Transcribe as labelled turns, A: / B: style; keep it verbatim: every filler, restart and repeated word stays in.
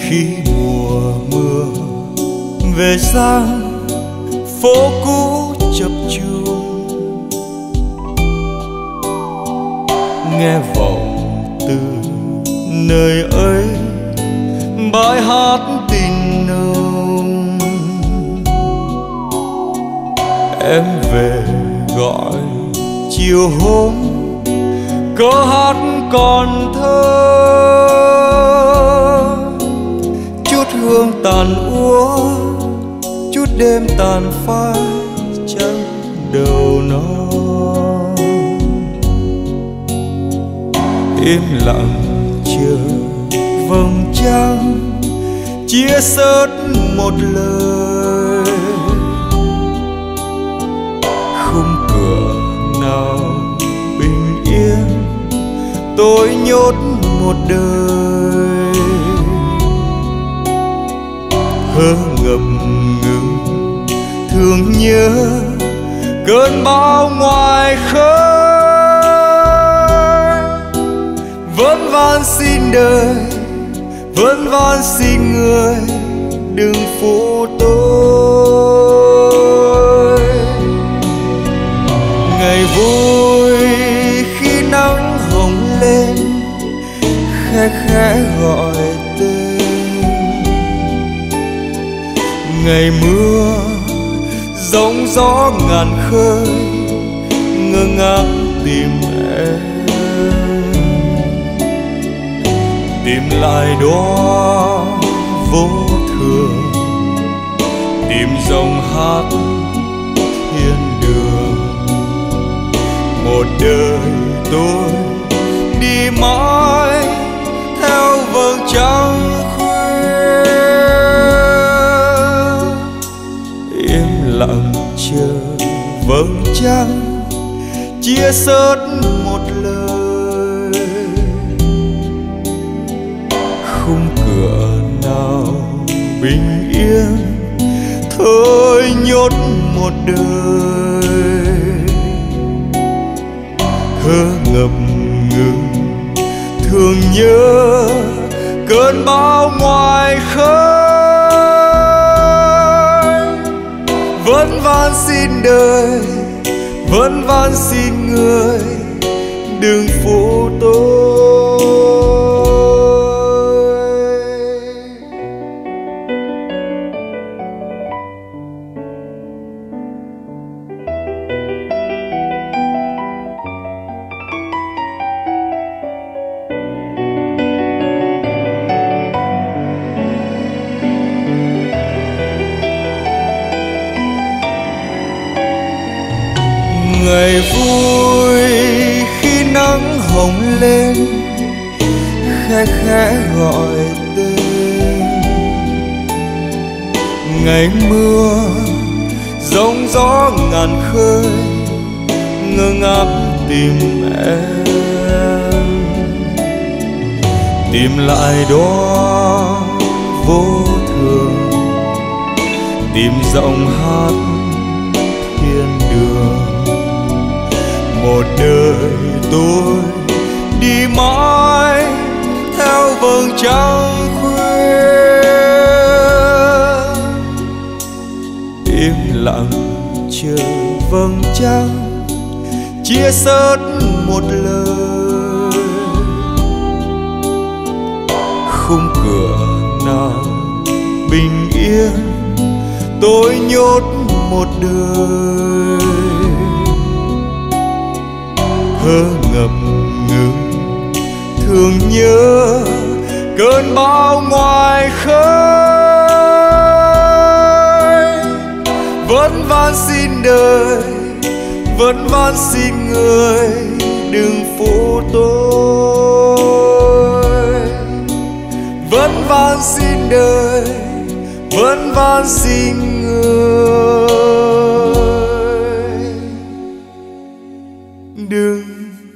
A: Khi mùa mưa về sang phố cũ chập chờn, nghe vọng từ nơi ấy bài hát tình nồng. Em về gọi chiều hôm câu hát còn thơ, chút hương tàn úa, chút đêm tàn phai trắng đầu non. Im lặng chờ vầng trăng chia sớt một lời, khung cửa nào bình yên tôi nhốt một đời. Hơ ngập ngừng thương nhớ cơn bão ngoài khơi, vẫn van xin đời, vẫn van xin người đừng phụ tôi. Ngày vui khi nắng hồng lên khẽ khẽ gọi tên, ngày mưa giông gió ngàn khơi ngơ ngác tìm em, tìm lại đó vô thường, tìm dòng hát thiên đường. Một đời tôi đi mãi theo vầng trăng khuya, im lặng chờ vầng trăng chia sớt một lời. Khung cửa nào bình yên thôi nhốt một đời. Thơ ngập ngừng thương nhớ cơn bão ngoài khơi, vẫn van xin đời, vẫn van xin người đừng phụ tôi. Ngày vui khi nắng hồng lên khẽ khẽ gọi tên, ngày mưa giông gió ngàn khơi ngơ ngác tìm em, tìm lại đó vô thường, tìm giọng hát thiên đường. Một đời tôi đi mãi theo vầng trăng khuya, im lặng chờ vầng trăng chia sớt một lời. Khung cửa nào bình yên tôi nhốt một đời. Thơ ngập ngừng thương nhớ cơn bão ngoài khơi, vẫn van xin đời, vẫn van xin người đừng phụ tôi. Vẫn van xin đời, vẫn van xin người đừng